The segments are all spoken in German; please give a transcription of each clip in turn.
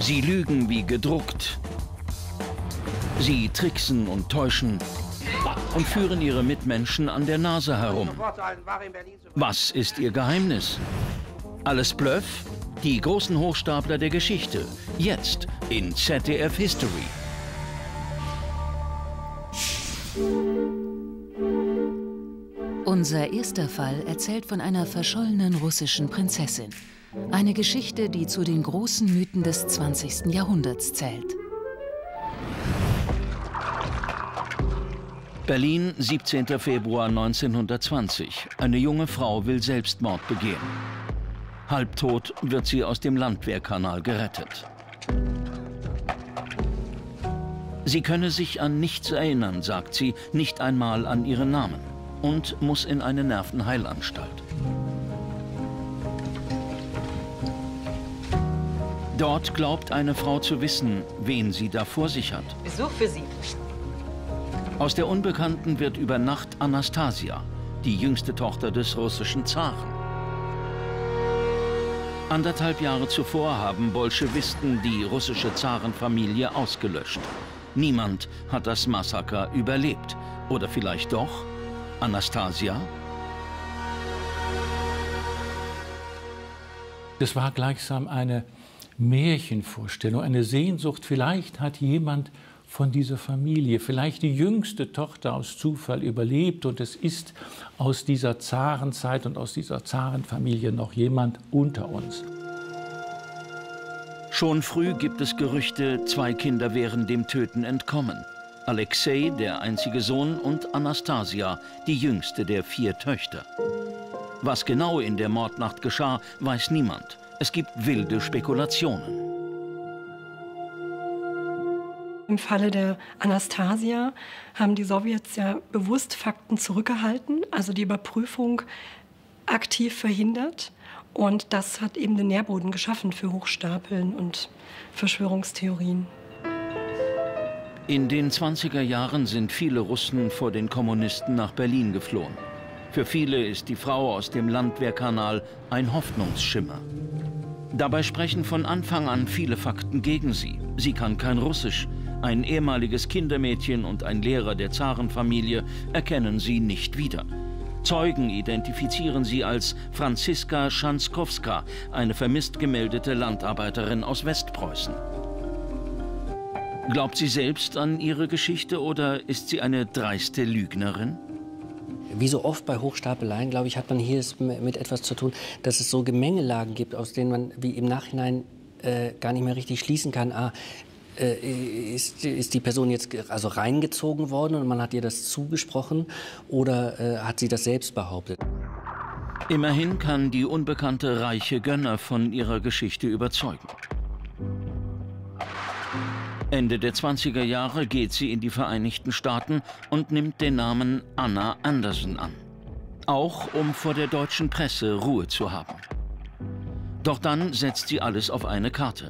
Sie lügen wie gedruckt. Sie tricksen und täuschen und führen ihre Mitmenschen an der Nase herum. Was ist ihr Geheimnis? Alles Bluff? Die großen Hochstapler der Geschichte. Jetzt in ZDF History. Unser erster Fall erzählt von einer verschollenen russischen Prinzessin. Eine Geschichte, die zu den großen Mythen des 20. Jahrhunderts zählt. Berlin, 17. Februar 1920. Eine junge Frau will Selbstmord begehen. Halbtot wird sie aus dem Landwehrkanal gerettet. Sie könne sich an nichts erinnern, sagt sie, nicht einmal an ihren Namen, und muss in eine Nervenheilanstalt. Dort glaubt eine Frau zu wissen, wen sie da vor sich hat. Besuch für Sie. Aus der Unbekannten wird über Nacht Anastasia, die jüngste Tochter des russischen Zaren. 1,5 Jahre zuvor haben Bolschewisten die russische Zarenfamilie ausgelöscht. Niemand hat das Massaker überlebt. Oder vielleicht doch Anastasia? Das war gleichsam eine Märchenvorstellung, eine Sehnsucht. Vielleicht hat jemand von dieser Familie, vielleicht die jüngste Tochter aus Zufall überlebt und es ist aus dieser Zarenzeit und aus dieser Zarenfamilie noch jemand unter uns. Schon früh gibt es Gerüchte, 2 Kinder wären dem Töten entkommen. Alexei, der einzige Sohn, und Anastasia, die jüngste der 4 Töchter. Was genau in der Mordnacht geschah, weiß niemand. Es gibt wilde Spekulationen. Im Falle der Anastasia haben die Sowjets ja bewusst Fakten zurückgehalten, also die Überprüfung aktiv verhindert. Und das hat eben den Nährboden geschaffen für Hochstapeln und Verschwörungstheorien. In den 20er Jahren sind viele Russen vor den Kommunisten nach Berlin geflohen. Für viele ist die Frau aus dem Landwehrkanal ein Hoffnungsschimmer. Dabei sprechen von Anfang an viele Fakten gegen sie. Sie kann kein Russisch. Ein ehemaliges Kindermädchen und ein Lehrer der Zarenfamilie erkennen sie nicht wieder. Zeugen identifizieren sie als Franziska Schanskowska, eine vermisst gemeldete Landarbeiterin aus Westpreußen. Glaubt sie selbst an ihre Geschichte oder ist sie eine dreiste Lügnerin? Wie so oft bei Hochstapeleien, glaube ich, hat man hier mit etwas zu tun, dass es so Gemengelagen gibt, aus denen man wie im Nachhinein gar nicht mehr richtig schließen kann. Ist die Person jetzt also reingezogen worden und man hat ihr das zugesprochen oder hat sie das selbst behauptet? Immerhin kann die unbekannte reiche Gönner von ihrer Geschichte überzeugen. Ende der 20er Jahre geht sie in die Vereinigten Staaten und nimmt den Namen Anna Anderson an. Auch um vor der deutschen Presse Ruhe zu haben. Doch dann setzt sie alles auf eine Karte.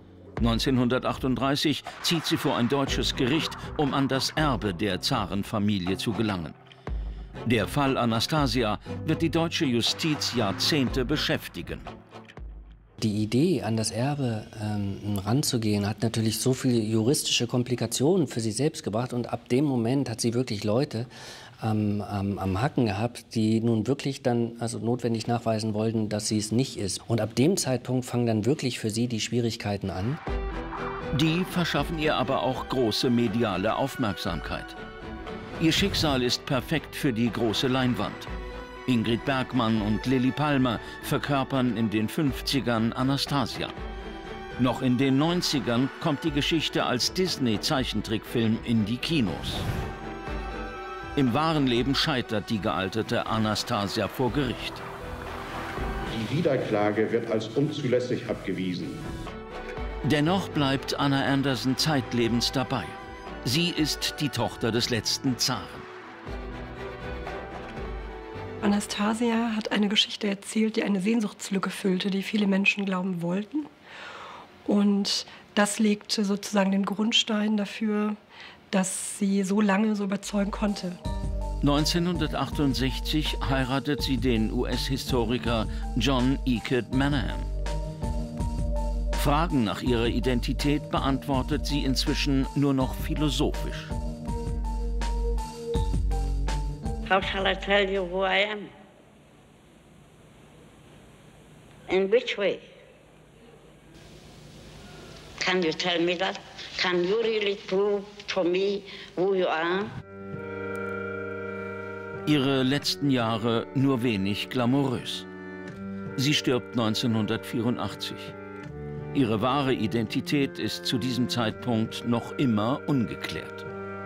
1938 zieht sie vor ein deutsches Gericht, um an das Erbe der Zarenfamilie zu gelangen. Der Fall Anastasia wird die deutsche Justiz Jahrzehnte beschäftigen. Die Idee, an das Erbe ranzugehen, hat natürlich so viele juristische Komplikationen für sie selbst gebracht. Und ab dem Moment hat sie wirklich Leute am Hacken gehabt, die nun wirklich dann also notwendig nachweisen wollten, dass sie es nicht ist. Und ab dem Zeitpunkt fangen dann wirklich für sie die Schwierigkeiten an. Die verschaffen ihr aber auch große mediale Aufmerksamkeit. Ihr Schicksal ist perfekt für die große Leinwand. Ingrid Bergman und Lilli Palmer verkörpern in den 50ern Anastasia. Noch in den 90ern kommt die Geschichte als Disney-Zeichentrickfilm in die Kinos. Im wahren Leben scheitert die gealterte Anastasia vor Gericht. Die Wiederklage wird als unzulässig abgewiesen. Dennoch bleibt Anna Anderson zeitlebens dabei. Sie ist die Tochter des letzten Zaren. Anastasia hat eine Geschichte erzählt, die eine Sehnsuchtslücke füllte, die viele Menschen glauben wollten. Und das legte sozusagen den Grundstein dafür, dass sie so lange so überzeugen konnte. 1968 heiratet sie den US-Historiker John Eckert Manahan. Fragen nach ihrer Identität beantwortet sie inzwischen nur noch philosophisch. How shall I tell you who I am? In which way? Can you tell me that? Can you really prove for me who you are? Ihre letzten Jahre nur wenig glamourös. Sie stirbt 1984. Ihre wahre Identität ist zu diesem Zeitpunkt noch immer ungeklärt.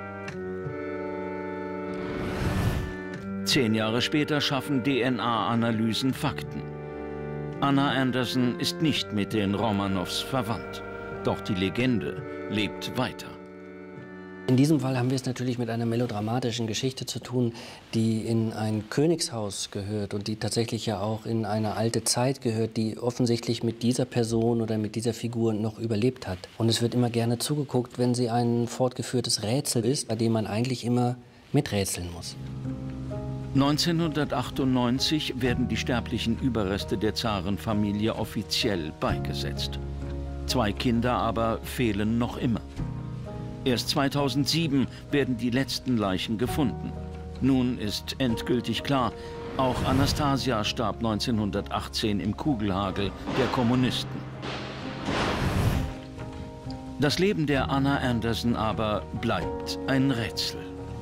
10 Jahre später schaffen DNA-Analysen Fakten. Anna Anderson ist nicht mit den Romanows verwandt. Doch die Legende lebt weiter. In diesem Fall haben wir es natürlich mit einer melodramatischen Geschichte zu tun, die in ein Königshaus gehört und die tatsächlich ja auch in eine alte Zeit gehört, die offensichtlich mit dieser Person oder mit dieser Figur noch überlebt hat. Und es wird immer gerne zugeguckt, wenn sie ein fortgeführtes Rätsel ist, bei dem man eigentlich immer miträtseln muss. 1998 werden die sterblichen Überreste der Zarenfamilie offiziell beigesetzt. 2 Kinder aber fehlen noch immer. Erst 2007 werden die letzten Leichen gefunden. Nun ist endgültig klar, auch Anastasia starb 1918 im Kugelhagel der Kommunisten. Das Leben der Anna Anderson aber bleibt ein Rätsel.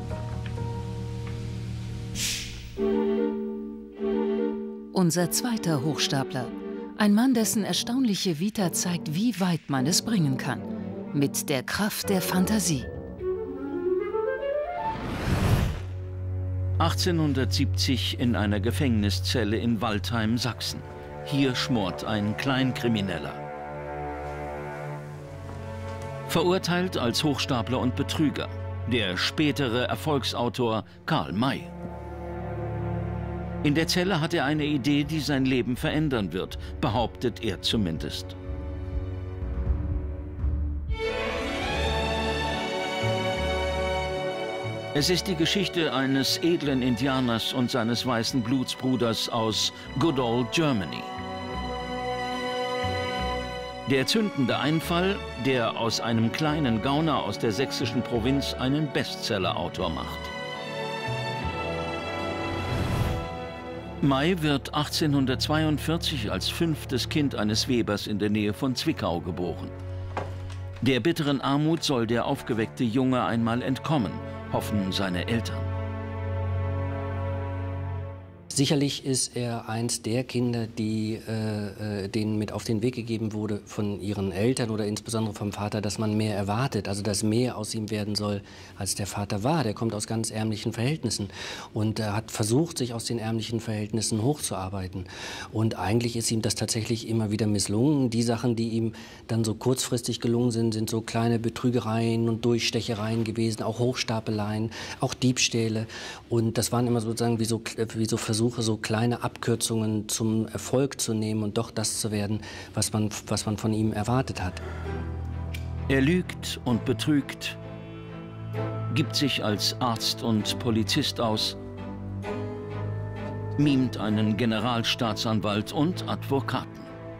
Unser zweiter Hochstapler. Ein Mann, dessen erstaunliche Vita zeigt, wie weit man es bringen kann. Mit der Kraft der Fantasie. 1870 in einer Gefängniszelle in Waldheim, Sachsen. Hier schmort ein Kleinkrimineller. Verurteilt als Hochstapler und Betrüger. Der spätere Erfolgsautor Karl May. In der Zelle hat er eine Idee, die sein Leben verändern wird, behauptet er zumindest. Es ist die Geschichte eines edlen Indianers und seines weißen Blutsbruders aus Good Old Germany. Der zündende Einfall, der aus einem kleinen Gauner aus der sächsischen Provinz einen Bestsellerautor macht. May wird 1842 als 5. Kind eines Webers in der Nähe von Zwickau geboren. Der bitteren Armut soll der aufgeweckte Junge einmal entkommen, hoffen seine Eltern. Sicherlich ist er eins der Kinder, denen mit auf den Weg gegeben wurde von ihren Eltern oder insbesondere vom Vater, dass man mehr erwartet, also dass mehr aus ihm werden soll, als der Vater war. Der kommt aus ganz ärmlichen Verhältnissen und hat versucht, sich aus den ärmlichen Verhältnissen hochzuarbeiten. Und eigentlich ist ihm das tatsächlich immer wieder misslungen. Die Sachen, die ihm dann so kurzfristig gelungen sind, sind so kleine Betrügereien und Durchstechereien gewesen, auch Hochstapeleien, auch Diebstähle. Und das waren immer sozusagen wie so Versuche, so kleine Abkürzungen zum Erfolg zu nehmen und doch das zu werden, was man von ihm erwartet hat. Er lügt und betrügt, gibt sich als Arzt und Polizist aus, mimt einen Generalstaatsanwalt und Advokaten.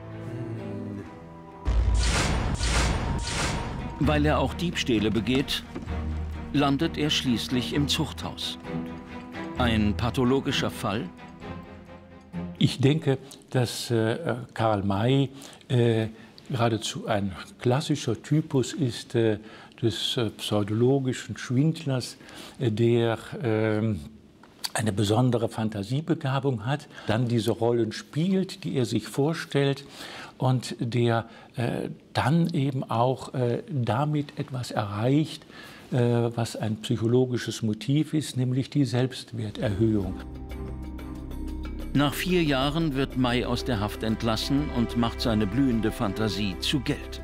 Weil er auch Diebstähle begeht, landet er schließlich im Zuchthaus. Ein pathologischer Fall? Ich denke, dass Karl May geradezu ein klassischer Typus ist des pseudologischen Schwindlers, der eine besondere Fantasiebegabung hat, dann diese Rollen spielt, die er sich vorstellt und der dann eben auch damit etwas erreicht, was ein psychologisches Motiv ist, nämlich die Selbstwerterhöhung. Nach 4 Jahren wird May aus der Haft entlassen und macht seine blühende Fantasie zu Geld.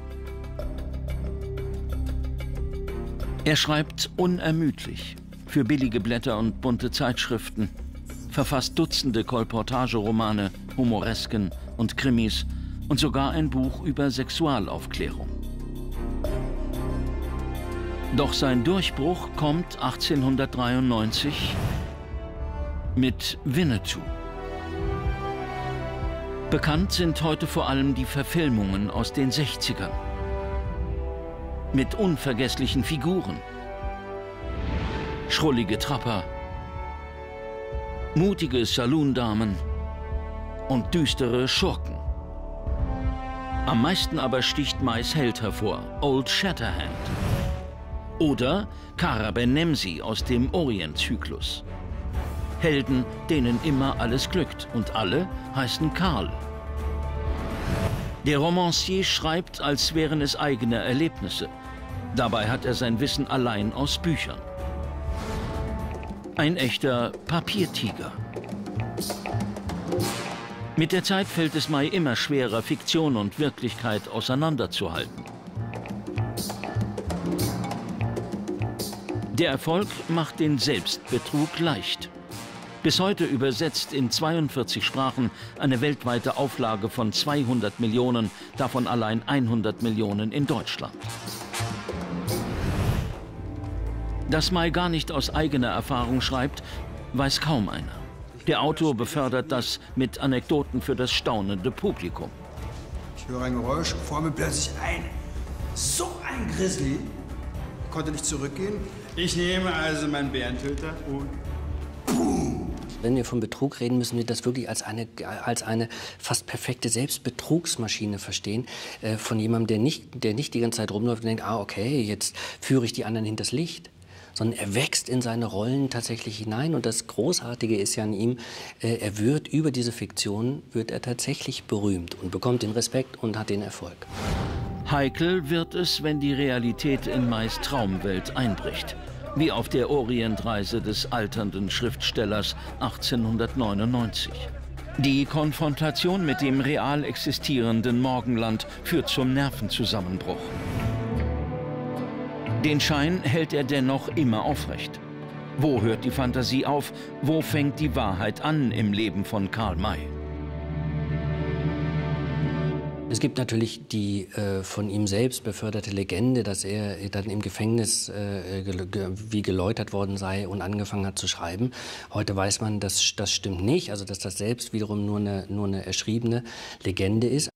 Er schreibt unermüdlich für billige Blätter und bunte Zeitschriften, verfasst Dutzende Kolportageromane, Humoresken und Krimis und sogar ein Buch über Sexualaufklärung. Doch sein Durchbruch kommt 1893 mit Winnetou. Bekannt sind heute vor allem die Verfilmungen aus den 60ern. Mit unvergesslichen Figuren. Schrullige Trapper, mutige Saloondamen und düstere Schurken. Am meisten aber sticht Mays Held hervor, Old Shatterhand. Oder Kara Ben-Nemsi aus dem Orient-Zyklus. Helden, denen immer alles glückt und alle heißen Karl. Der Romancier schreibt, als wären es eigene Erlebnisse. Dabei hat er sein Wissen allein aus Büchern. Ein echter Papiertiger. Mit der Zeit fällt es May immer schwerer, Fiktion und Wirklichkeit auseinanderzuhalten. Der Erfolg macht den Selbstbetrug leicht. Bis heute übersetzt in 42 Sprachen eine weltweite Auflage von 200 Millionen, davon allein 100 Millionen in Deutschland. Dass May gar nicht aus eigener Erfahrung schreibt, weiß kaum einer. Der Autor befördert das mit Anekdoten für das staunende Publikum. Ich höre ein Geräusch, vor mir plötzlich so ein Grizzly. Ich konnte nicht zurückgehen. Ich nehme also meinen Bärentöter und boom! Wenn wir von Betrug reden, müssen wir das wirklich als eine fast perfekte Selbstbetrugsmaschine verstehen. Von jemandem, der nicht die ganze Zeit rumläuft und denkt, okay, jetzt führe ich die anderen hinters Licht. Sondern er wächst in seine Rollen tatsächlich hinein. Und das Großartige ist ja an ihm, er wird über diese Fiktion, wird er tatsächlich berühmt und bekommt den Respekt und hat den Erfolg. Heikel wird es, wenn die Realität in Mays Traumwelt einbricht. Wie auf der Orientreise des alternden Schriftstellers 1899. Die Konfrontation mit dem real existierenden Morgenland führt zum Nervenzusammenbruch. Den Schein hält er dennoch immer aufrecht. Wo hört die Fantasie auf? Wo fängt die Wahrheit an im Leben von Karl May? Es gibt natürlich die von ihm selbst beförderte Legende, dass er dann im Gefängnis wie geläutert worden sei und angefangen hat zu schreiben. Heute weiß man, dass das stimmt nicht, also dass das selbst wiederum nur eine erschriebene Legende ist.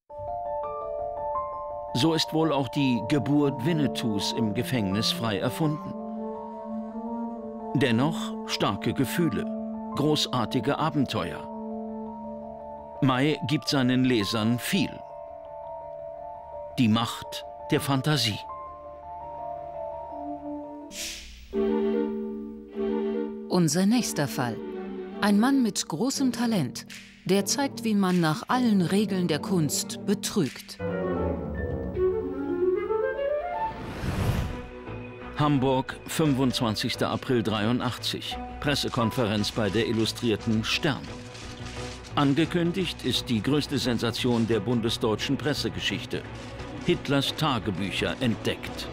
So ist wohl auch die Geburt Winnetous im Gefängnis frei erfunden. Dennoch starke Gefühle, großartige Abenteuer. May gibt seinen Lesern viel. Die Macht der Fantasie. Unser nächster Fall. Ein Mann mit großem Talent, der zeigt, wie man nach allen Regeln der Kunst betrügt. Hamburg, 25. April 83. Pressekonferenz bei der Illustrierten Stern. Angekündigt ist die größte Sensation der bundesdeutschen Pressegeschichte. Hitlers Tagebücher entdeckt.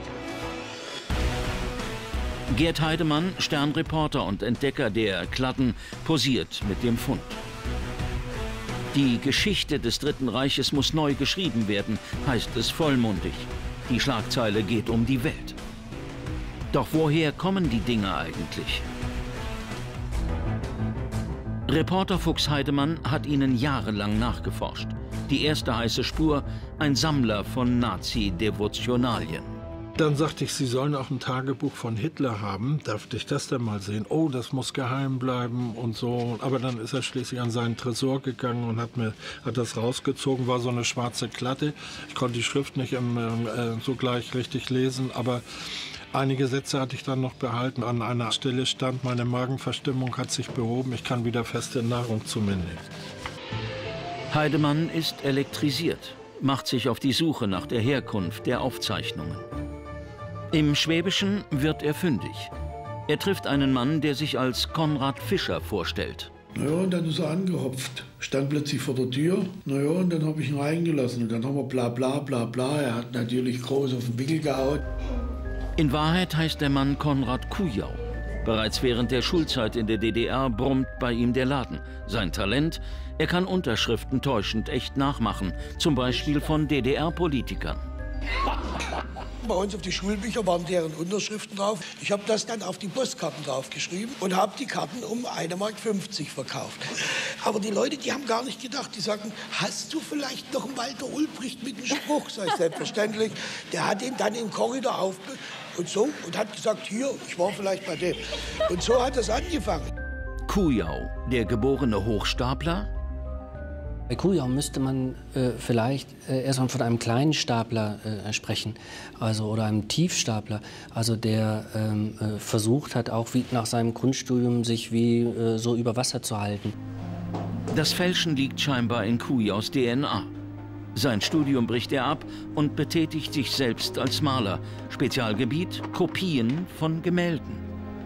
Gerd Heidemann, Sternreporter und Entdecker der Kladden, posiert mit dem Fund. Die Geschichte des Dritten Reiches muss neu geschrieben werden, heißt es vollmundig. Die Schlagzeile geht um die Welt. Doch woher kommen die Dinge eigentlich? Reporter Fuchs Heidemann hat ihnen jahrelang nachgeforscht. Die erste heiße Spur, ein Sammler von Nazi-Devotionalien. Dann sagte ich, Sie sollen auch ein Tagebuch von Hitler haben. Darf ich das denn mal sehen? Oh, das muss geheim bleiben und so. Aber dann ist er schließlich an seinen Tresor gegangen und hat das rausgezogen. War so eine schwarze Klatte. Ich konnte die Schrift nicht so gleich richtig lesen, aber einige Sätze hatte ich dann noch behalten. An einer Stelle stand, meine Magenverstimmung hat sich behoben. Ich kann wieder feste Nahrung zu mir nehmen. Heidemann ist elektrisiert, macht sich auf die Suche nach der Herkunft der Aufzeichnungen. Im Schwäbischen wird er fündig. Er trifft einen Mann, der sich als Konrad Fischer vorstellt. Naja, und dann ist er angehopft, stand plötzlich vor der Tür. Naja, und dann habe ich ihn reingelassen und dann haben wir bla bla bla bla. Er hat natürlich groß auf den Wickel gehauen. In Wahrheit heißt der Mann Konrad Kujau. Bereits während der Schulzeit in der DDR brummt bei ihm der Laden. Sein Talent? Er kann Unterschriften täuschend echt nachmachen, zum Beispiel von DDR-Politikern. Bei uns auf die Schulbücher waren deren Unterschriften drauf. Ich habe das dann auf die Postkarten draufgeschrieben und habe die Karten um 1,50 Mark verkauft. Aber die Leute, die haben gar nicht gedacht. Die sagten, hast du vielleicht noch einen Walter Ulbricht mit dem Spruch? Sag ich, selbstverständlich. Der hat ihn dann im Korridor und hat gesagt, hier, ich war vielleicht bei dem. Und so hat es angefangen. Kujau, der geborene Hochstapler? Bei Kujau müsste man vielleicht erstmal von einem kleinen Stapler sprechen, also oder einem Tiefstapler, also der versucht hat, auch wie nach seinem Grundstudium sich so über Wasser zu halten. Das Fälschen liegt scheinbar in Kujaus DNA. Sein Studium bricht er ab und betätigt sich selbst als Maler. Spezialgebiet: Kopien von Gemälden.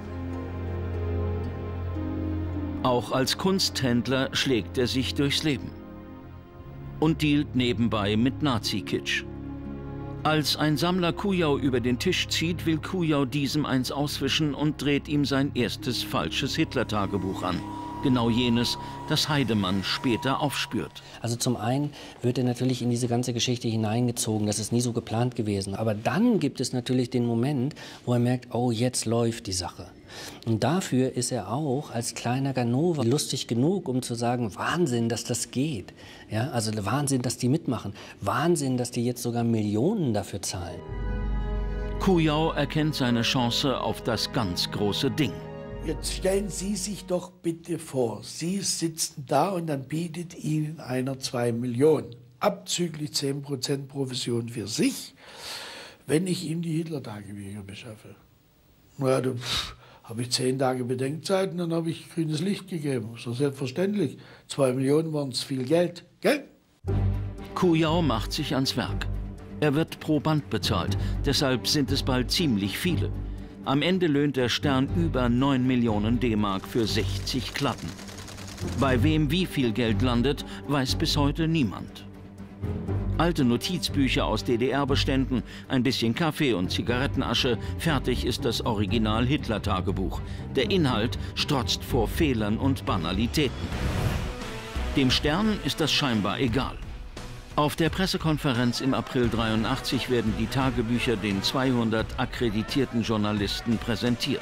Auch als Kunsthändler schlägt er sich durchs Leben und dealt nebenbei mit Nazi-Kitsch. Als ein Sammler Kujau über den Tisch zieht, will Kujau diesem eins auswischen und dreht ihm sein erstes falsches Hitler-Tagebuch an. Genau jenes, das Heidemann später aufspürt. Also zum einen wird er natürlich in diese ganze Geschichte hineingezogen, das ist nie so geplant gewesen. Aber dann gibt es natürlich den Moment, wo er merkt, oh, jetzt läuft die Sache. Und dafür ist er auch als kleiner Ganova lustig genug, um zu sagen, Wahnsinn, dass das geht. Ja, also Wahnsinn, dass die mitmachen. Wahnsinn, dass die jetzt sogar Millionen dafür zahlen. Kujau erkennt seine Chance auf das ganz große Ding. Jetzt stellen Sie sich doch bitte vor, Sie sitzen da und dann bietet Ihnen einer 2 Millionen, abzüglich 10% Provision für sich, wenn ich ihm die Hitler-Tagebücher beschaffe. Na, da habe ich 10 Tage Bedenkzeit und dann habe ich grünes Licht gegeben. So selbstverständlich. 2 Millionen waren es viel Geld, gell? Kujau macht sich ans Werk. Er wird pro Band bezahlt, deshalb sind es bald ziemlich viele. Am Ende löhnt der Stern über 9 Millionen D-Mark für 60 Klatten. Bei wem wie viel Geld landet, weiß bis heute niemand. Alte Notizbücher aus DDR-Beständen, ein bisschen Kaffee und Zigarettenasche, fertig ist das Original Hitler-Tagebuch. Der Inhalt strotzt vor Fehlern und Banalitäten. Dem Stern ist das scheinbar egal. Auf der Pressekonferenz im April 1983 werden die Tagebücher den 200 akkreditierten Journalisten präsentiert.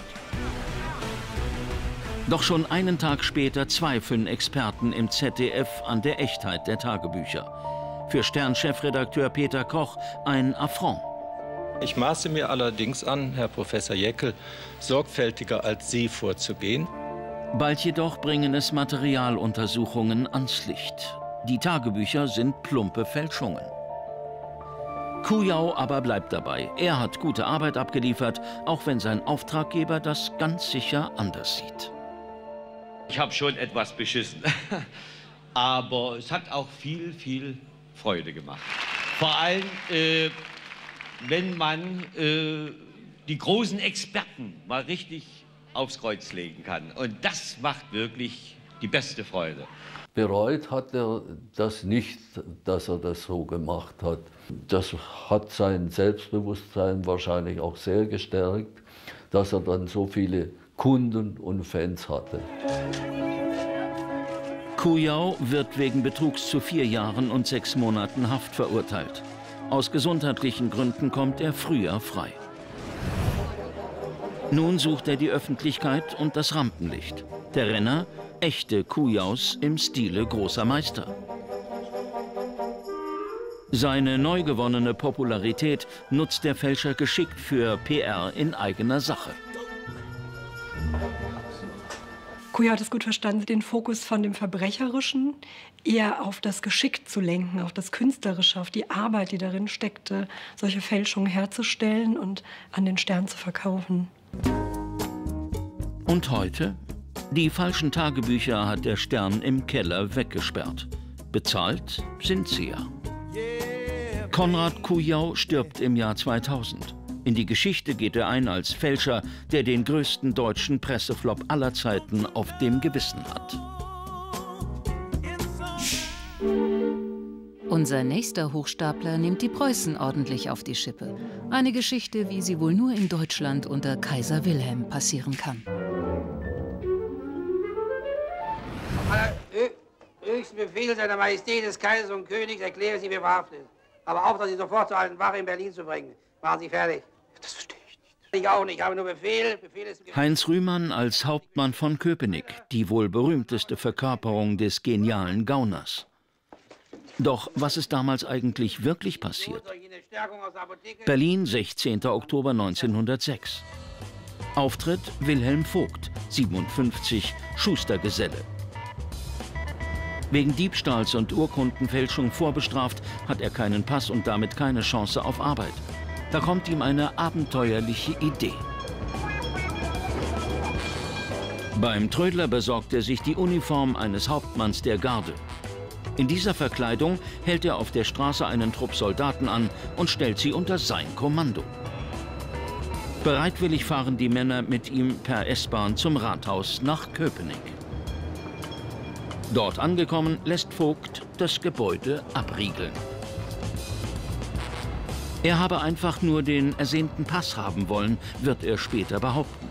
Doch schon einen Tag später zweifeln Experten im ZDF an der Echtheit der Tagebücher. Für Stern-Chefredakteur Peter Koch ein Affront. Ich maße mir allerdings an, Herr Professor Jäckel, sorgfältiger als Sie vorzugehen. Bald jedoch bringen es Materialuntersuchungen ans Licht. Die Tagebücher sind plumpe Fälschungen. Kujau aber bleibt dabei. Er hat gute Arbeit abgeliefert, auch wenn sein Auftraggeber das ganz sicher anders sieht. Ich habe schon etwas beschissen, aber es hat auch viel Freude gemacht. Vor allem, wenn man die großen Experten mal richtig aufs Kreuz legen kann. Und das macht wirklich die beste Freude. Bereut hat er das nicht, dass er das so gemacht hat. Das hat sein Selbstbewusstsein wahrscheinlich auch sehr gestärkt, dass er dann so viele Kunden und Fans hatte. Kujau wird wegen Betrugs zu 4 Jahren und 6 Monaten Haft verurteilt. Aus gesundheitlichen Gründen kommt er früher frei. Nun sucht er die Öffentlichkeit und das Rampenlicht. Der Renner: echte Kujaus im Stile großer Meister. Seine neu gewonnene Popularität nutzt der Fälscher geschickt für PR in eigener Sache. Kujau hat es gut verstanden, den Fokus von dem Verbrecherischen eher auf das Geschick zu lenken, auf das Künstlerische, auf die Arbeit, die darin steckte, solche Fälschungen herzustellen und an den Stern zu verkaufen. Und heute? Die falschen Tagebücher hat der Stern im Keller weggesperrt. Bezahlt sind sie ja. Konrad Kujau stirbt im Jahr 2000. In die Geschichte geht er ein als Fälscher, der den größten deutschen Presseflop aller Zeiten auf dem Gewissen hat. Unser nächster Hochstapler nimmt die Preußen ordentlich auf die Schippe. Eine Geschichte, wie sie wohl nur in Deutschland unter Kaiser Wilhelm passieren kann. Höchsten Befehl seiner Majestät des Kaisers und Königs erkläre Sie mir verhaftet. Aber auch, dass Sie sofort zur alten Wache in Berlin zu bringen. Machen Sie fertig. Das verstehe ich nicht. Ich auch nicht, ich habe nur Befehl. Heinz Rühmann als Hauptmann von Köpenick, die wohl berühmteste Verkörperung des genialen Gauners. Doch was ist damals eigentlich wirklich passiert? Berlin, 16. Oktober 1906. Auftritt Wilhelm Vogt, 57, Schustergeselle. Wegen Diebstahls und Urkundenfälschung vorbestraft, hat er keinen Pass und damit keine Chance auf Arbeit. Da kommt ihm eine abenteuerliche Idee. Beim Trödler besorgt er sich die Uniform eines Hauptmanns der Garde. In dieser Verkleidung hält er auf der Straße einen Trupp Soldaten an und stellt sie unter sein Kommando. Bereitwillig fahren die Männer mit ihm per S-Bahn zum Rathaus nach Köpenick. Dort angekommen, lässt Vogt das Gebäude abriegeln. Er habe einfach nur den ersehnten Pass haben wollen, wird er später behaupten.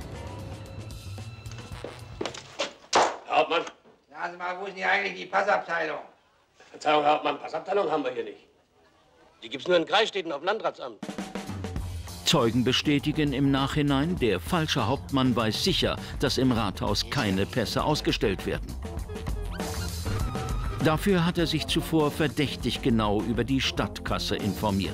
Herr Hauptmann. Sagen Sie mal, wo ist denn hier eigentlich die Passabteilung? Verzeihung, Herr Hauptmann, Passabteilung haben wir hier nicht. Die gibt's nur in Kreisstädten auf dem Landratsamt. Zeugen bestätigen im Nachhinein, der falsche Hauptmann weiß sicher, dass im Rathaus keine Pässe ausgestellt werden. Dafür hat er sich zuvor verdächtig genau über die Stadtkasse informiert.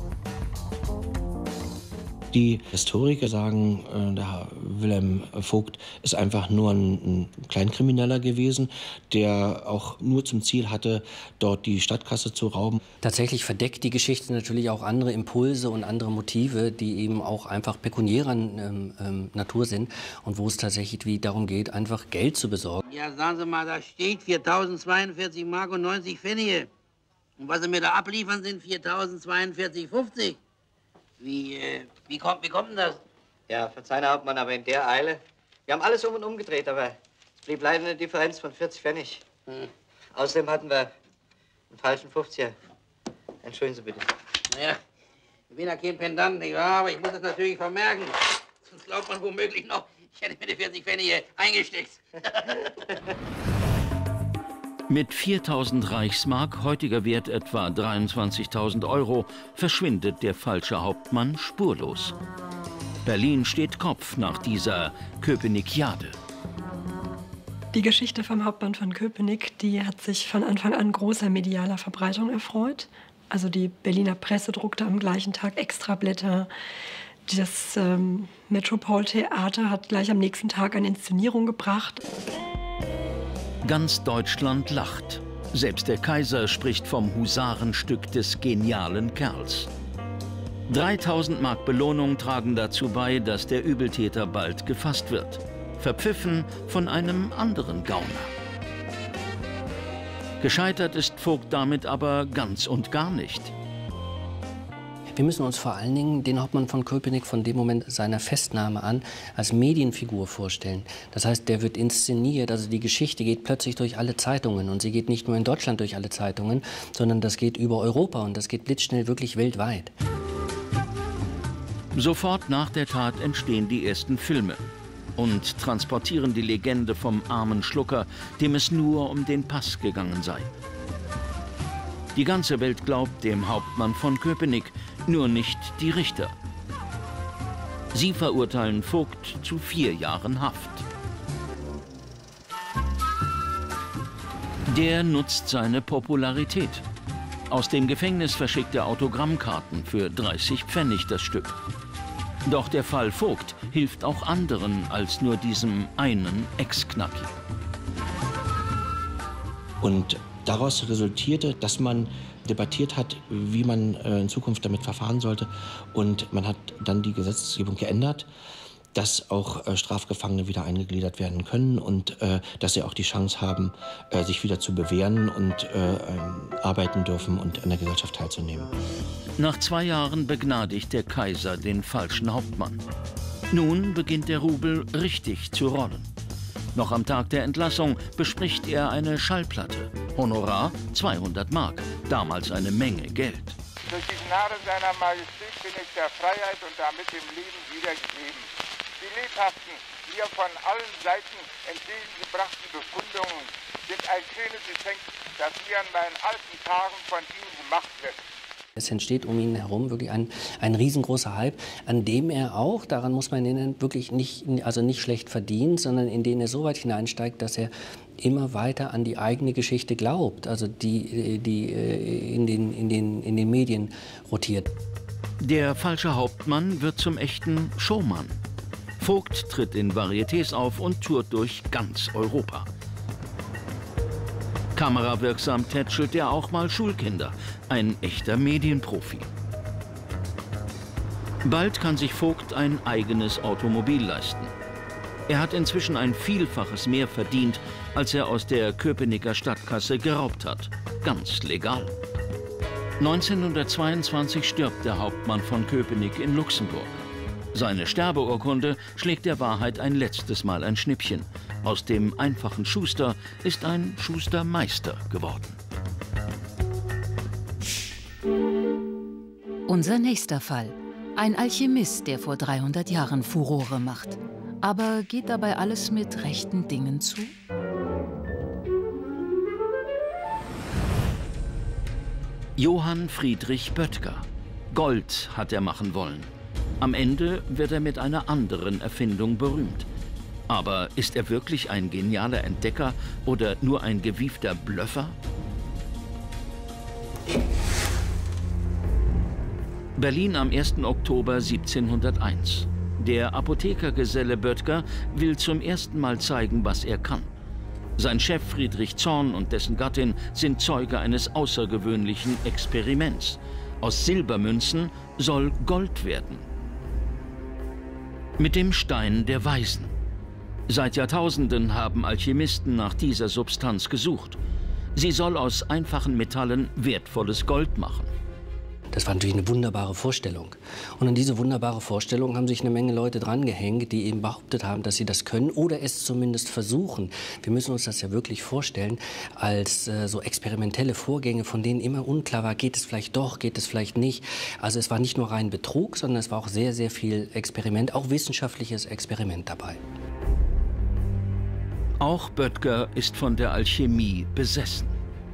Die Historiker sagen, der Wilhelm Vogt ist einfach nur ein Kleinkrimineller gewesen, der auch nur zum Ziel hatte, dort die Stadtkasse zu rauben. Tatsächlich verdeckt die Geschichte natürlich auch andere Impulse und andere Motive, die eben auch einfach pekuniärer Natur sind und wo es tatsächlich wie darum geht, einfach Geld zu besorgen. Ja, sagen Sie mal, da steht 4.042 Mark und 90 Pfennige. Und was Sie mir da abliefern, sind 4.042,50. Wie kommt denn das? Ja, verzeihen, Herr Hauptmann, aber in der Eile. Wir haben alles um und umgedreht, aber es blieb leider eine Differenz von 40 Pfennig. Außerdem hatten wir einen falschen 50er. Entschuldigen Sie bitte. Naja, ich bin ja kein Pendant, nicht wahr? Aber ich muss das natürlich vermerken. Sonst glaubt man womöglich noch, ich hätte mir die 40 Pfennige eingesteckt. Mit 4.000 Reichsmark, heutiger Wert etwa 23.000 €, verschwindet der falsche Hauptmann spurlos. Berlin steht Kopf nach dieser Köpenikiade. Die Geschichte vom Hauptmann von Köpenick, die hat sich von Anfang an großer medialer Verbreitung erfreut. Also die Berliner Presse druckte am gleichen Tag Extrablätter. Das Metropoltheater hat gleich am nächsten Tag eine Inszenierung gebracht. Ganz Deutschland lacht. Selbst der Kaiser spricht vom Husarenstück des genialen Kerls. 3.000 Mark Belohnung tragen dazu bei, dass der Übeltäter bald gefasst wird. Verpfiffen von einem anderen Gauner. Gescheitert ist Vogt damit aber ganz und gar nicht. Wir müssen uns vor allen Dingen den Hauptmann von Köpenick von dem Moment seiner Festnahme an als Medienfigur vorstellen. Das heißt, der wird inszeniert, also die Geschichte geht plötzlich durch alle Zeitungen. Und sie geht nicht nur in Deutschland durch alle Zeitungen, sondern das geht über Europa und das geht blitzschnell wirklich weltweit. Sofort nach der Tat entstehen die ersten Filme und transportieren die Legende vom armen Schlucker, dem es nur um den Pass gegangen sei. Die ganze Welt glaubt dem Hauptmann von Köpenick, nur nicht die Richter. Sie verurteilen Vogt zu 4 Jahren Haft. Der nutzt seine Popularität. Aus dem Gefängnis verschickt er Autogrammkarten für 30 Pfennig das Stück. Doch der Fall Vogt hilft auch anderen als nur diesem einen Ex-Knacki. Und daraus resultierte, dass man debattiert hat, wie man in Zukunft damit verfahren sollte. Und man hat dann die Gesetzgebung geändert, dass auch Strafgefangene wieder eingegliedert werden können und dass sie auch die Chance haben, sich wieder zu bewähren und arbeiten dürfen und an der Gesellschaft teilzunehmen. Nach 2 Jahren begnadigt der Kaiser den falschen Hauptmann. Nun beginnt der Rubel richtig zu rollen. Noch am Tag der Entlassung bespricht er eine Schallplatte. Honorar 200 Mark, damals eine Menge Geld. Durch die Gnade seiner Majestät bin ich der Freiheit und damit dem Leben wiedergegeben. Die lebhaften, mir von allen Seiten entgegengebrachten Bekundungen sind ein schönes Geschenk, das mir an meinen alten Tagen von Ihnen gemacht wird. Es entsteht um ihn herum wirklich ein riesengroßer Hype, an dem er auch, daran muss man ihn wirklich nicht schlecht verdient, sondern in den er so weit hineinsteigt, dass er immer weiter an die eigene Geschichte glaubt, also die in den Medien rotiert. Der falsche Hauptmann wird zum echten Showmann. Vogt tritt in Varietés auf und tourt durch ganz Europa. Kamerawirksam tätschelt er auch mal Schulkinder, ein echter Medienprofi. Bald kann sich Vogt ein eigenes Automobil leisten. Er hat inzwischen ein Vielfaches mehr verdient, als er aus der Köpenicker Stadtkasse geraubt hat. Ganz legal. 1922 stirbt der Hauptmann von Köpenick in Luxemburg. Seine Sterbeurkunde schlägt der Wahrheit ein letztes Mal ein Schnippchen. Aus dem einfachen Schuster ist ein Schustermeister geworden. Unser nächster Fall. Ein Alchemist, der vor 300 Jahren Furore macht. Aber geht dabei alles mit rechten Dingen zu? Johann Friedrich Böttger. Gold hat er machen wollen. Am Ende wird er mit einer anderen Erfindung berühmt. Aber ist er wirklich ein genialer Entdecker oder nur ein gewiefter Blöffer? Berlin am 1. Oktober 1701. Der Apothekergeselle Böttger will zum ersten Mal zeigen, was er kann. Sein Chef Friedrich Zorn und dessen Gattin sind Zeuge eines außergewöhnlichen Experiments. Aus Silbermünzen soll Gold werden. Mit dem Stein der Weisen. Seit Jahrtausenden haben Alchemisten nach dieser Substanz gesucht. Sie soll aus einfachen Metallen wertvolles Gold machen. Das war natürlich eine wunderbare Vorstellung. Und an diese wunderbare Vorstellung haben sich eine Menge Leute drangehängt, die eben behauptet haben, dass sie das können oder es zumindest versuchen. Wir müssen uns das ja wirklich vorstellen als so experimentelle Vorgänge, von denen immer unklar war, geht es vielleicht doch, geht es vielleicht nicht. Also es war nicht nur rein Betrug, sondern es war auch sehr, sehr viel Experiment, auch wissenschaftliches Experiment dabei. Auch Böttger ist von der Alchemie besessen.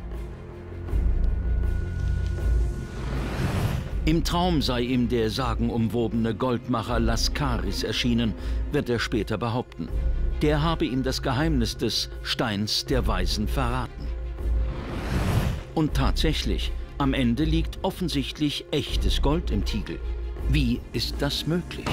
Im Traum sei ihm der sagenumwobene Goldmacher Laskaris erschienen, wird er später behaupten. Der habe ihm das Geheimnis des Steins der Weisen verraten. Und tatsächlich, am Ende liegt offensichtlich echtes Gold im Tiegel. Wie ist das möglich?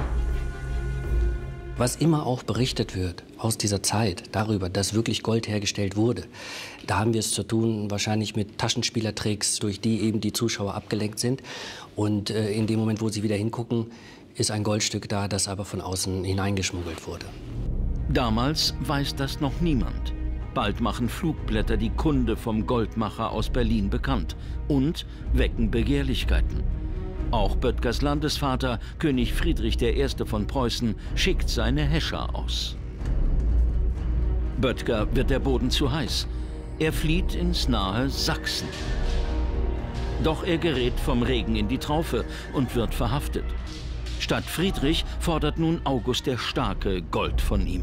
Was immer auch berichtet wird aus dieser Zeit darüber, dass wirklich Gold hergestellt wurde, da haben wir es zu tun wahrscheinlich mit Taschenspielertricks, durch die eben die Zuschauer abgelenkt sind. Und in dem Moment, wo sie wieder hingucken, ist ein Goldstück da, das aber von außen hineingeschmuggelt wurde. Damals weiß das noch niemand. Bald machen Flugblätter die Kunde vom Goldmacher aus Berlin bekannt und wecken Begehrlichkeiten. Auch Böttgers Landesvater, König Friedrich I. von Preußen, schickt seine Häscher aus. Böttger wird der Boden zu heiß. Er flieht ins nahe Sachsen. Doch er gerät vom Regen in die Traufe und wird verhaftet. Statt Friedrich fordert nun August der Starke Gold von ihm.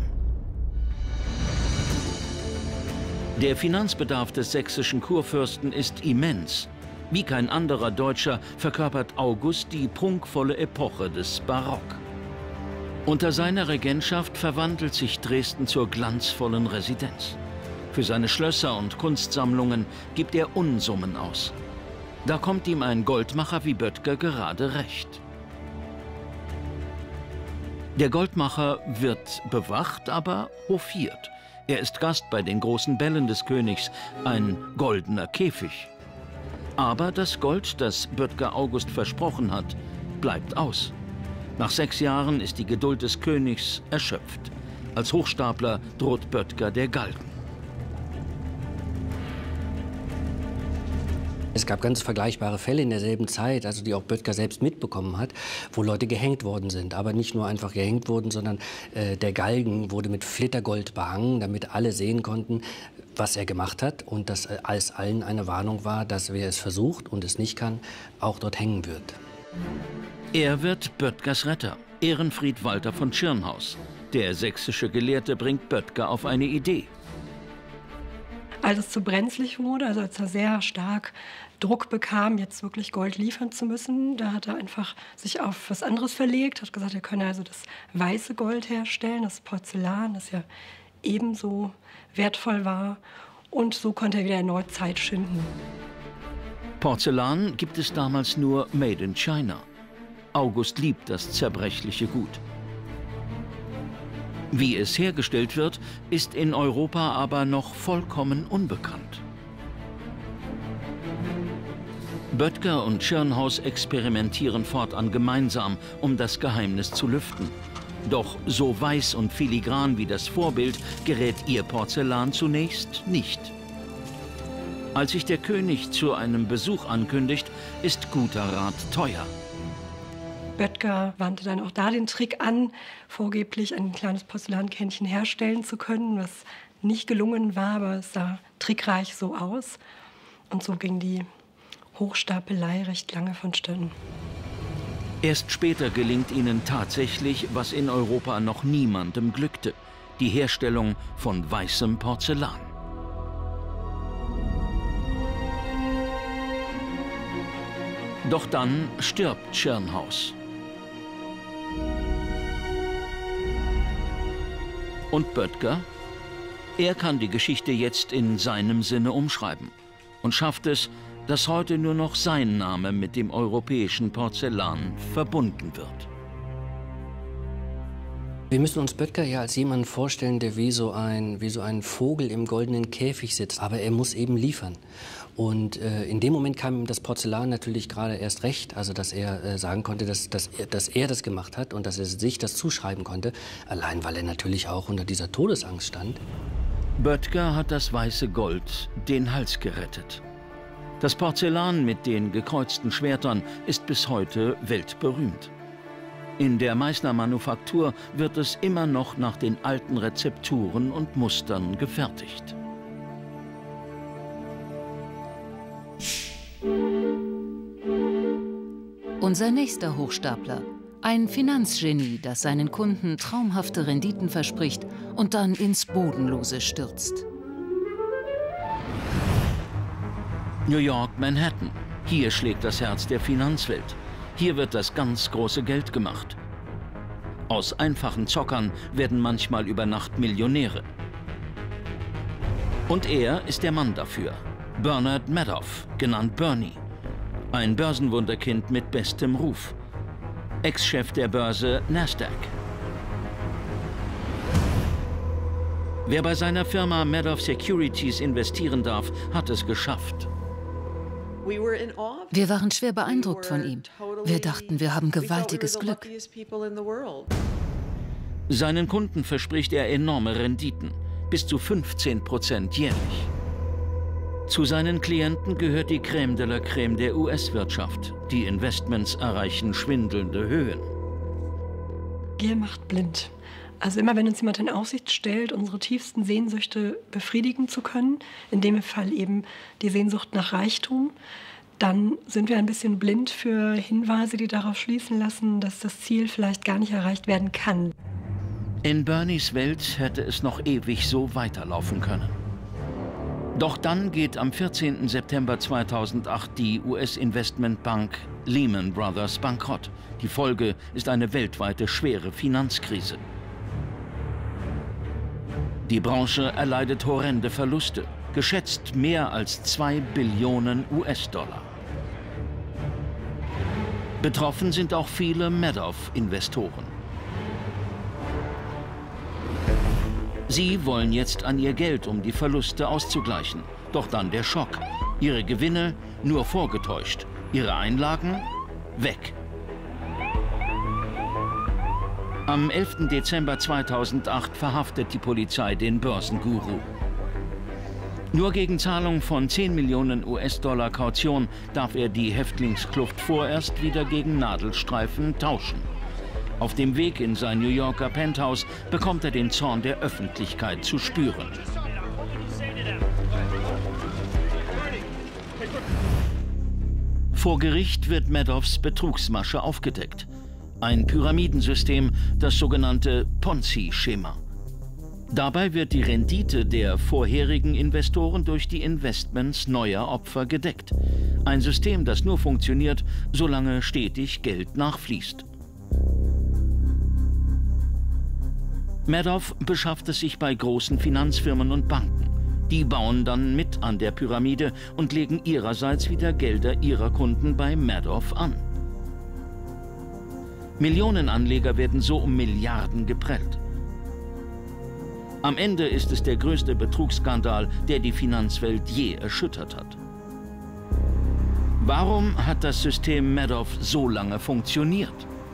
Der Finanzbedarf des sächsischen Kurfürsten ist immens. Wie kein anderer Deutscher verkörpert August die prunkvolle Epoche des Barock. Unter seiner Regentschaft verwandelt sich Dresden zur glanzvollen Residenz. Für seine Schlösser und Kunstsammlungen gibt er Unsummen aus. Da kommt ihm ein Goldmacher wie Böttger gerade recht. Der Goldmacher wird bewacht, aber hofiert. Er ist Gast bei den großen Bällen des Königs, ein goldener Käfig. Aber das Gold, das Böttger August versprochen hat, bleibt aus. Nach 6 Jahren ist die Geduld des Königs erschöpft. Als Hochstapler droht Böttger der Galgen. Es gab ganz vergleichbare Fälle in derselben Zeit, also die auch Böttger selbst mitbekommen hat, wo Leute gehängt worden sind. Aber nicht nur einfach gehängt wurden, sondern der Galgen wurde mit Flittergold behangen, damit alle sehen konnten, was er gemacht hat. Und dass als allen eine Warnung war, dass wer es versucht und es nicht kann, auch dort hängen wird. Er wird Böttgers Retter, Ehrenfried Walter von Tschirnhaus. Der sächsische Gelehrte bringt Böttger auf eine Idee. Als es zu brenzlig wurde, also als er sehr stark Druck bekam, jetzt wirklich Gold liefern zu müssen, da hat er einfach sich auf was anderes verlegt, hat gesagt, er könne also das weiße Gold herstellen, das Porzellan, das ja ebenso wertvoll war. Und so konnte er wieder erneut Zeit schinden. Porzellan gibt es damals nur made in China. August liebt das zerbrechliche Gut. Wie es hergestellt wird, ist in Europa aber noch vollkommen unbekannt. Böttger und Tschirnhaus experimentieren fortan gemeinsam, um das Geheimnis zu lüften. Doch so weiß und filigran wie das Vorbild gerät ihr Porzellan zunächst nicht. Als sich der König zu einem Besuch ankündigt, ist guter Rat teuer. Böttger wandte dann auch da den Trick an, vorgeblich ein kleines Porzellankännchen herstellen zu können, was nicht gelungen war, aber es sah trickreich so aus. Und so ging die Hochstapelei recht lange vonstatten. Erst später gelingt ihnen tatsächlich, was in Europa noch niemandem glückte: die Herstellung von weißem Porzellan. Doch dann stirbt Tschirnhaus. Und Böttger? Er kann die Geschichte jetzt in seinem Sinne umschreiben und schafft es, dass heute nur noch sein Name mit dem europäischen Porzellan verbunden wird. Wir müssen uns Böttger ja als jemanden vorstellen, der wie so ein Vogel im goldenen Käfig sitzt. Aber er muss eben liefern. Und in dem Moment kam ihm das Porzellan natürlich gerade erst recht. Also dass er sagen konnte, dass er das gemacht hat und dass er sich das zuschreiben konnte. Allein weil er natürlich auch unter dieser Todesangst stand. Böttger hat das weiße Gold den Hals gerettet. Das Porzellan mit den gekreuzten Schwertern ist bis heute weltberühmt. In der Meißner Manufaktur wird es immer noch nach den alten Rezepturen und Mustern gefertigt. Unser nächster Hochstapler. Ein Finanzgenie, das seinen Kunden traumhafte Renditen verspricht und dann ins Bodenlose stürzt. New York, Manhattan. Hier schlägt das Herz der Finanzwelt. Hier wird das ganz große Geld gemacht. Aus einfachen Zockern werden manchmal über Nacht Millionäre. Und er ist der Mann dafür. Bernard Madoff, genannt Bernie. Ein Börsenwunderkind mit bestem Ruf. Ex-Chef der Börse Nasdaq. Wer bei seiner Firma Madoff Securities investieren darf, hat es geschafft. Wir waren schwer beeindruckt von ihm. Wir dachten, wir haben gewaltiges Glück. Seinen Kunden verspricht er enorme Renditen, bis zu 15% jährlich. Zu seinen Klienten gehört die Crème de la Crème der US-Wirtschaft. Die Investments erreichen schwindelnde Höhen. Gier macht blind. Also immer, wenn uns jemand in Aussicht stellt, unsere tiefsten Sehnsüchte befriedigen zu können, in dem Fall eben die Sehnsucht nach Reichtum, dann sind wir ein bisschen blind für Hinweise, die darauf schließen lassen, dass das Ziel vielleicht gar nicht erreicht werden kann. In Bernies Welt hätte es noch ewig so weiterlaufen können. Doch dann geht am 14. September 2008 die US-Investmentbank Lehman Brothers bankrott. Die Folge ist eine weltweite schwere Finanzkrise. Die Branche erleidet horrende Verluste, geschätzt mehr als 2 Billionen US-Dollar. Betroffen sind auch viele Madoff-Investoren. Sie wollen jetzt an ihr Geld, um die Verluste auszugleichen. Doch dann der Schock. Ihre Gewinne nur vorgetäuscht, ihre Einlagen weg. Am 11. Dezember 2008 verhaftet die Polizei den Börsenguru. Nur gegen Zahlung von 10 Millionen US-Dollar Kaution darf er die Häftlingskluft vorerst wieder gegen Nadelstreifen tauschen. Auf dem Weg in sein New Yorker Penthouse bekommt er den Zorn der Öffentlichkeit zu spüren. Vor Gericht wird Madoffs Betrugsmasche aufgedeckt. Ein Pyramidensystem, das sogenannte Ponzi-Schema. Dabei wird die Rendite der vorherigen Investoren durch die Investments neuer Opfer gedeckt. Ein System, das nur funktioniert, solange stetig Geld nachfließt. Madoff beschafft es sich bei großen Finanzfirmen und Banken. Die bauen dann mit an der Pyramide und legen ihrerseits wieder Gelder ihrer Kunden bei Madoff an. Millionen Anleger werden so um Milliarden geprellt. Am Ende ist es der größte Betrugsskandal, der die Finanzwelt je erschüttert hat. Warum hat das System Madoff so lange funktioniert?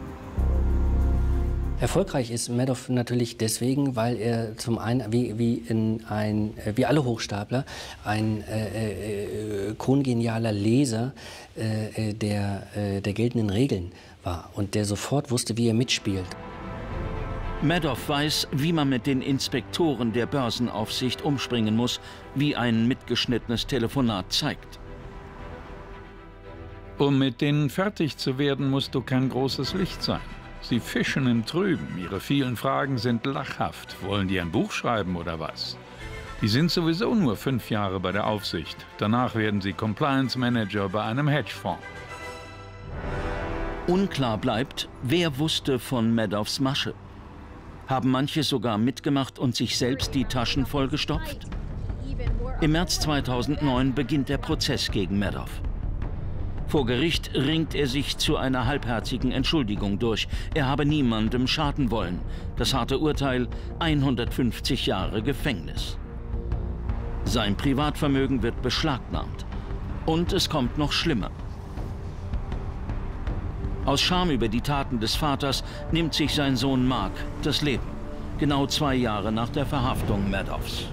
Erfolgreich ist Madoff natürlich deswegen, weil er zum einen, wie alle Hochstapler, ein kongenialer Leser der geltenden Regeln war und der sofort wusste, wie er mitspielt. Madoff weiß, wie man mit den Inspektoren der Börsenaufsicht umspringen muss, wie ein mitgeschnittenes Telefonat zeigt. Um mit denen fertig zu werden, musst du kein großes Licht sein. Sie fischen im Trüben. Ihre vielen Fragen sind lachhaft. Wollen die ein Buch schreiben oder was? Die sind sowieso nur 5 Jahre bei der Aufsicht. Danach werden sie Compliance Manager bei einem Hedgefonds. Unklar bleibt, wer wusste von Madoffs Masche. Haben manche sogar mitgemacht und sich selbst die Taschen vollgestopft? Im März 2009 beginnt der Prozess gegen Madoff. Vor Gericht ringt er sich zu einer halbherzigen Entschuldigung durch. Er habe niemandem schaden wollen. Das harte Urteil: 150 Jahre Gefängnis. Sein Privatvermögen wird beschlagnahmt. Und es kommt noch schlimmer. Aus Scham über die Taten des Vaters nimmt sich sein Sohn Mark das Leben. Genau 2 Jahre nach der Verhaftung Madoffs.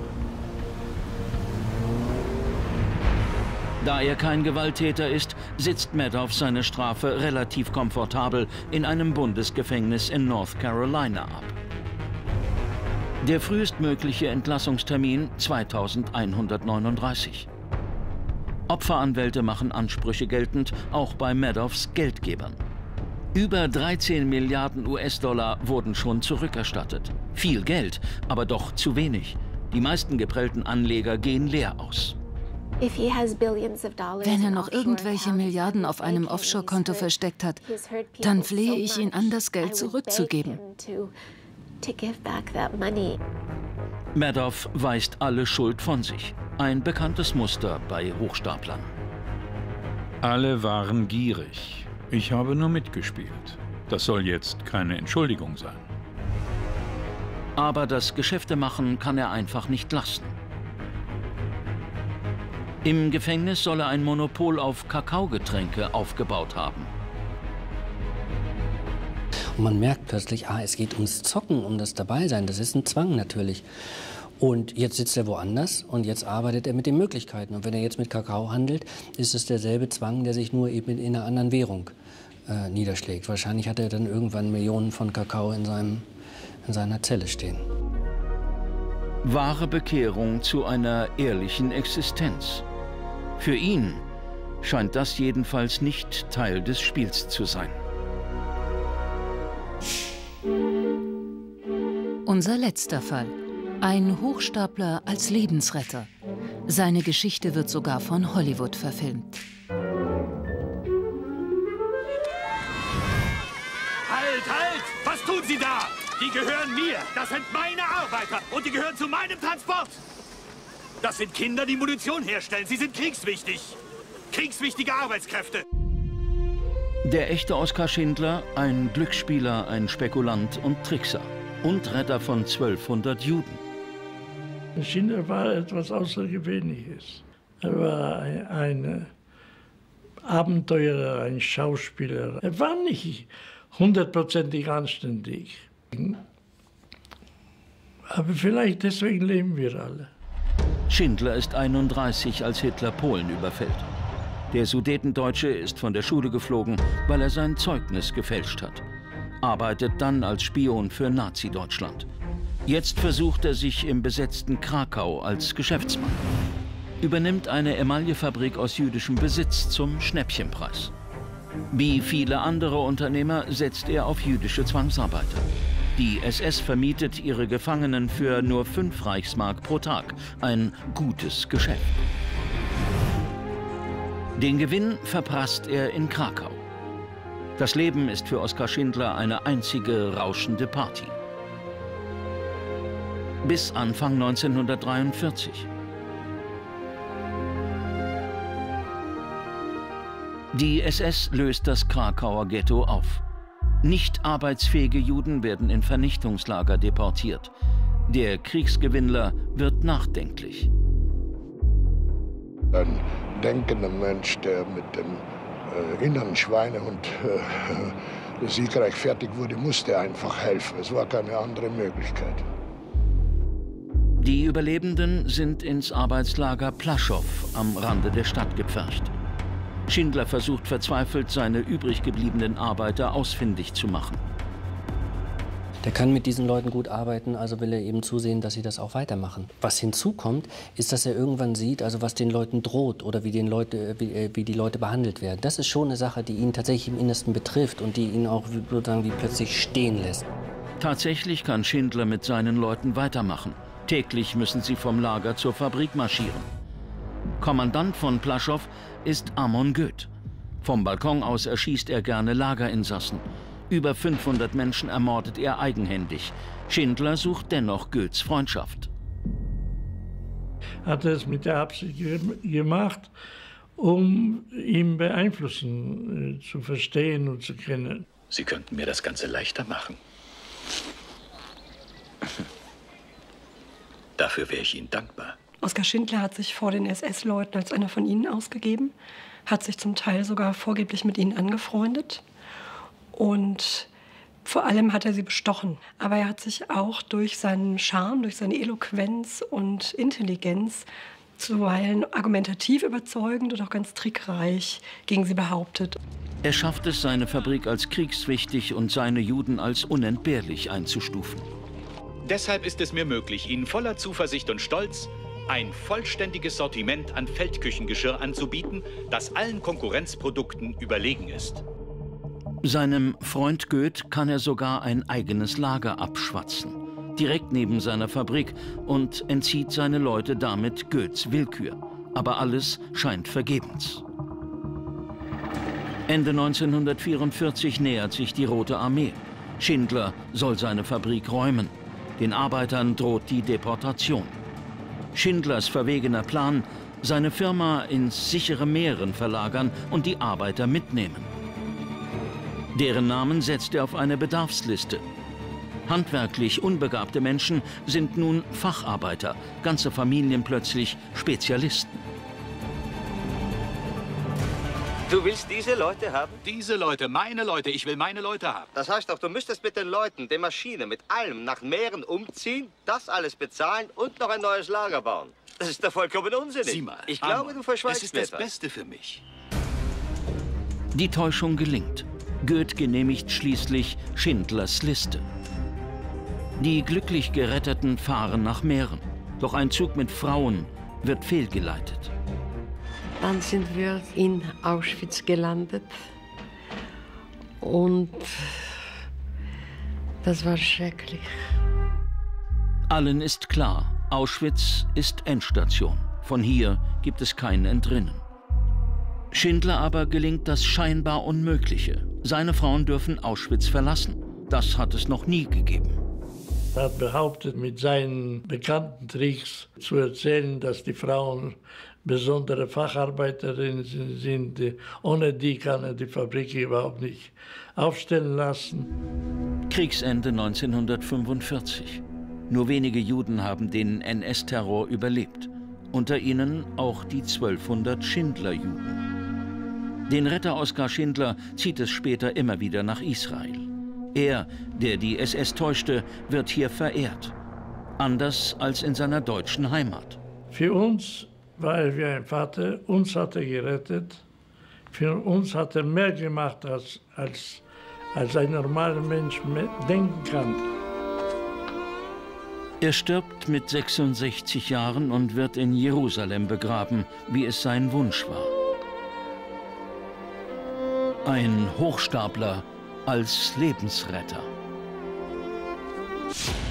Da er kein Gewalttäter ist, sitzt Madoff seine Strafe relativ komfortabel in einem Bundesgefängnis in North Carolina ab. Der frühestmögliche Entlassungstermin 2139. Opferanwälte machen Ansprüche geltend, auch bei Madoffs Geldgebern. Über 13 Milliarden US-Dollar wurden schon zurückerstattet. Viel Geld, aber doch zu wenig. Die meisten geprellten Anleger gehen leer aus. Wenn er noch irgendwelche Milliarden auf einem Offshore-Konto versteckt hat, dann flehe ich ihn an, das Geld zurückzugeben. Madoff weist alle Schuld von sich. Ein bekanntes Muster bei Hochstaplern. Alle waren gierig. Ich habe nur mitgespielt. Das soll jetzt keine Entschuldigung sein. Aber das Geschäftemachen kann er einfach nicht lassen. Im Gefängnis soll er ein Monopol auf Kakaogetränke aufgebaut haben. Und man merkt plötzlich, es geht ums Zocken, um das Dabeisein. Das ist ein Zwang natürlich. Und jetzt sitzt er woanders und jetzt arbeitet er mit den Möglichkeiten. Und wenn er jetzt mit Kakao handelt, ist es derselbe Zwang, der sich nur eben in einer anderen Währung niederschlägt. Wahrscheinlich hat er dann irgendwann Millionen von Kakao in seiner Zelle stehen. Wahre Bekehrung zu einer ehrlichen Existenz. Für ihn scheint das jedenfalls nicht Teil des Spiels zu sein. Unser letzter Fall. Ein Hochstapler als Lebensretter. Seine Geschichte wird sogar von Hollywood verfilmt. Halt! Was tun Sie da? Die gehören mir. Das sind meine Arbeiter. Und die gehören zu meinem Transport. Das sind Kinder, die Munition herstellen. Sie sind kriegswichtig. Kriegswichtige Arbeitskräfte. Der echte Oskar Schindler, ein Glücksspieler, ein Spekulant und Trickser. Und Retter von 1200 Juden. Schindler war etwas Außergewöhnliches. Er war ein Abenteurer, ein Schauspieler. Er war nicht 100%ig anständig. Aber vielleicht deswegen leben wir alle. Schindler ist 31, als Hitler Polen überfällt. Der Sudetendeutsche ist von der Schule geflogen, weil er sein Zeugnis gefälscht hat. Arbeitet dann als Spion für Nazi-Deutschland. Jetzt versucht er sich im besetzten Krakau als Geschäftsmann. Übernimmt eine Emaillefabrik aus jüdischem Besitz zum Schnäppchenpreis. Wie viele andere Unternehmer setzt er auf jüdische Zwangsarbeiter. Die SS vermietet ihre Gefangenen für nur 5 Reichsmark pro Tag. Ein gutes Geschäft. Den Gewinn verprasst er in Krakau. Das Leben ist für Oskar Schindler eine einzige rauschende Party. Bis Anfang 1943. Die SS löst das Krakauer Ghetto auf. Nicht arbeitsfähige Juden werden in Vernichtungslager deportiert. Der Kriegsgewinnler wird nachdenklich. Ein denkender Mensch, der mit dem inneren Schweinehund siegreich fertig wurde, musste einfach helfen. Es war keine andere Möglichkeit. Die Überlebenden sind ins Arbeitslager Plaschow am Rande der Stadt gepfercht. Schindler versucht verzweifelt, seine übrig gebliebenen Arbeiter ausfindig zu machen. Der kann mit diesen Leuten gut arbeiten, also will er eben zusehen, dass sie das auch weitermachen. Was hinzukommt, ist, dass er irgendwann sieht, also was den Leuten droht oder wie die Leute behandelt werden. Das ist schon eine Sache, die ihn tatsächlich im Innersten betrifft und die ihn auch sozusagen wie plötzlich stehen lässt. Tatsächlich kann Schindler mit seinen Leuten weitermachen. Täglich müssen sie vom Lager zur Fabrik marschieren. Kommandant von Plaschow ist Amon Goeth. Vom Balkon aus erschießt er gerne Lagerinsassen. Über 500 Menschen ermordet er eigenhändig. Schindler sucht dennoch Goeths Freundschaft. Hat er es mit der Absicht gemacht, um ihn beeinflussen, zu verstehen und zu kennen. Sie könnten mir das Ganze leichter machen. Dafür wäre ich Ihnen dankbar. Oskar Schindler hat sich vor den SS-Leuten als einer von ihnen ausgegeben, hat sich zum Teil sogar vorgeblich mit ihnen angefreundet. Und vor allem hat er sie bestochen. Aber er hat sich auch durch seinen Charme, durch seine Eloquenz und Intelligenz zuweilen argumentativ überzeugend und auch ganz trickreich gegen sie behauptet. Er schafft es, seine Fabrik als kriegswichtig und seine Juden als unentbehrlich einzustufen. Deshalb ist es mir möglich, Ihnen voller Zuversicht und Stolz ein vollständiges Sortiment an Feldküchengeschirr anzubieten, das allen Konkurrenzprodukten überlegen ist. Seinem Freund Goeth kann er sogar ein eigenes Lager abschwatzen, direkt neben seiner Fabrik, und entzieht seine Leute damit Goeths Willkür. Aber alles scheint vergebens. Ende 1944 nähert sich die Rote Armee. Schindler soll seine Fabrik räumen. Den Arbeitern droht die Deportation. Schindlers verwegener Plan, seine Firma ins sichere Meeren verlagern und die Arbeiter mitnehmen. Deren Namen setzt er auf eine Bedarfsliste. Handwerklich unbegabte Menschen sind nun Facharbeiter, ganze Familien plötzlich Spezialisten. Du willst diese Leute haben? Diese Leute, meine Leute, ich will meine Leute haben. Das heißt doch, du müsstest mit den Leuten, der Maschine, mit allem nach Meeren umziehen, das alles bezahlen und noch ein neues Lager bauen. Das ist doch vollkommen unsinnig. Sieh mal, ich glaube, du verschweigst es ist mir das etwas. Beste für mich. Die Täuschung gelingt. Goeth genehmigt schließlich Schindlers Liste. Die glücklich Geretteten fahren nach Meeren. Doch ein Zug mit Frauen wird fehlgeleitet. Dann sind wir in Auschwitz gelandet und das war schrecklich. Allen ist klar, Auschwitz ist Endstation. Von hier gibt es kein Entrinnen. Schindler aber gelingt das scheinbar Unmögliche. Seine Frauen dürfen Auschwitz verlassen. Das hat es noch nie gegeben. Er hat behauptet, mit seinen bekannten Tricks zu erzählen, dass die Frauen besondere Facharbeiterinnen sind. Ohne die kann er die Fabrik überhaupt nicht aufstellen lassen. Kriegsende 1945. Nur wenige Juden haben den NS-Terror überlebt. Unter ihnen auch die 1200 Schindler-Juden. Den Retter Oskar Schindler zieht es später immer wieder nach Israel. Er, der die SS täuschte, wird hier verehrt. Anders als in seiner deutschen Heimat. Für uns war er wie ein Vater, uns hat er gerettet. Für uns hat er mehr gemacht, als ein normaler Mensch denken kann. Er stirbt mit 66 Jahren und wird in Jerusalem begraben, wie es sein Wunsch war. Ein Hochstapler als Lebensretter. Auschwitz.